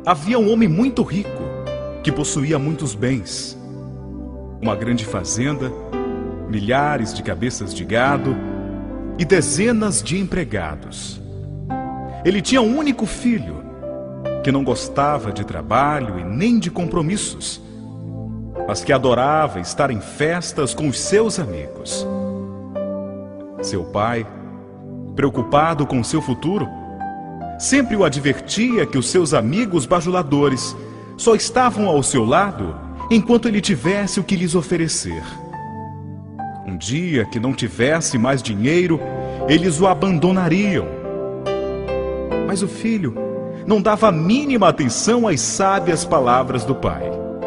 Havia um homem muito rico, que possuía muitos bens, uma grande fazenda, milhares de cabeças de gado e dezenas de empregados. Ele tinha um único filho, que não gostava de trabalho e nem de compromissos, mas que adorava estar em festas com os seus amigos. Seu pai, preocupado com seu futuro, sempre o advertia que os seus amigos bajuladores só estavam ao seu lado enquanto ele tivesse o que lhes oferecer. Um dia que não tivesse mais dinheiro, eles o abandonariam. Mas o filho não dava a mínima atenção às sábias palavras do pai.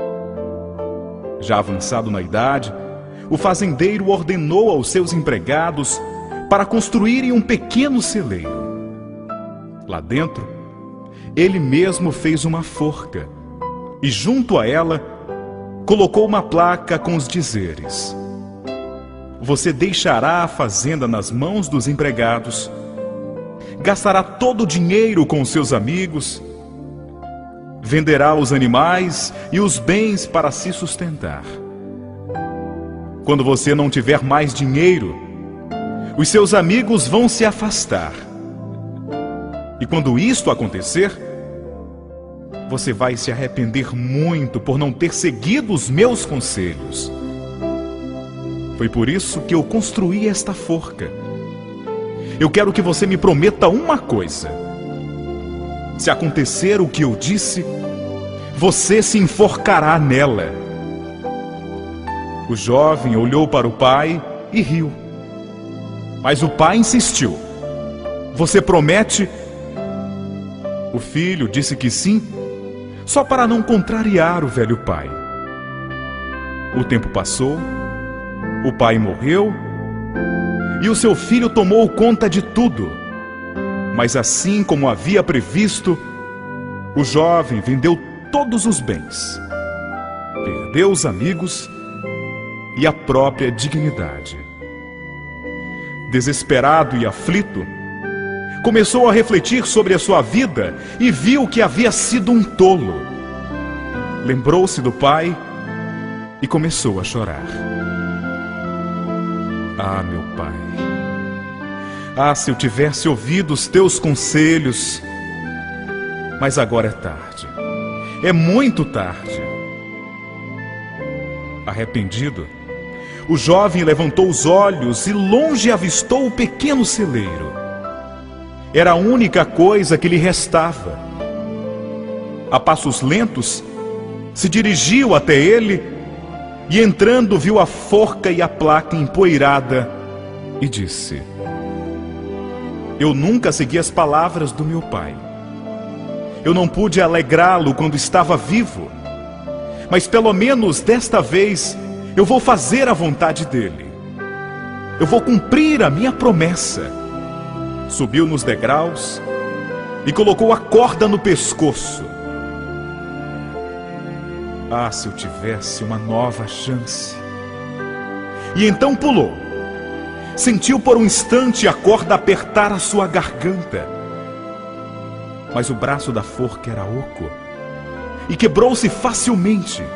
Já avançado na idade, o fazendeiro ordenou aos seus empregados para construírem um pequeno celeiro. Lá dentro, ele mesmo fez uma forca e, junto a ela, colocou uma placa com os dizeres: você deixará a fazenda nas mãos dos empregados, gastará todo o dinheiro com seus amigos, venderá os animais e os bens para se sustentar. Quando você não tiver mais dinheiro, os seus amigos vão se afastar. E quando isto acontecer, você vai se arrepender muito por não ter seguido os meus conselhos. Foi por isso que eu construí esta forca. Eu quero que você me prometa uma coisa. Se acontecer o que eu disse, você se enforcará nela. O jovem olhou para o pai e riu. Mas o pai insistiu: você promete? O filho disse que sim, só para não contrariar o velho pai. O tempo passou, o pai morreu e o seu filho tomou conta de tudo. Mas assim como havia previsto, o jovem vendeu todos os bens, perdeu os amigos e a própria dignidade. Desesperado e aflito, começou a refletir sobre a sua vida e viu que havia sido um tolo. Lembrou-se do pai e começou a chorar. Ah, meu pai, ah, se eu tivesse ouvido os teus conselhos, mas agora é tarde, é muito tarde. Arrependido, o jovem levantou os olhos e longe avistou o pequeno celeiro. Era a única coisa que lhe restava. A passos lentos, se dirigiu até ele e, entrando, viu a forca e a placa empoeirada e disse: eu nunca segui as palavras do meu pai. Eu não pude alegrá-lo quando estava vivo, mas pelo menos desta vez eu vou fazer a vontade dele. Eu vou cumprir a minha promessa. Subiu nos degraus e colocou a corda no pescoço. Ah, se eu tivesse uma nova chance! E então pulou. Sentiu por um instante a corda apertar a sua garganta. Mas o braço da forca era oco e quebrou-se facilmente.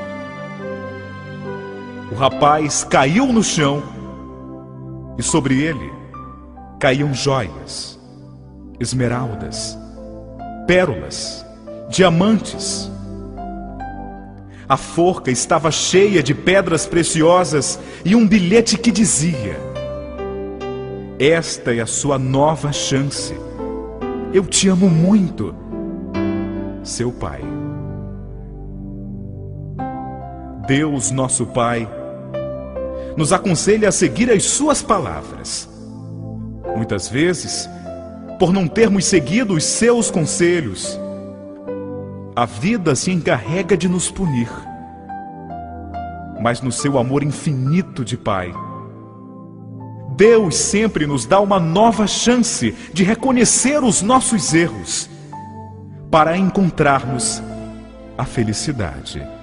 O rapaz caiu no chão e sobre ele caíam joias, esmeraldas, pérolas, diamantes. A forca estava cheia de pedras preciosas e um bilhete que dizia: esta é a sua nova chance. Eu te amo muito, seu pai. Deus, nosso Pai, nos aconselha a seguir as suas palavras. Muitas vezes, por não termos seguido os seus conselhos, a vida se encarrega de nos punir. Mas no seu amor infinito de Pai, Deus sempre nos dá uma nova chance de reconhecer os nossos erros para encontrarmos a felicidade.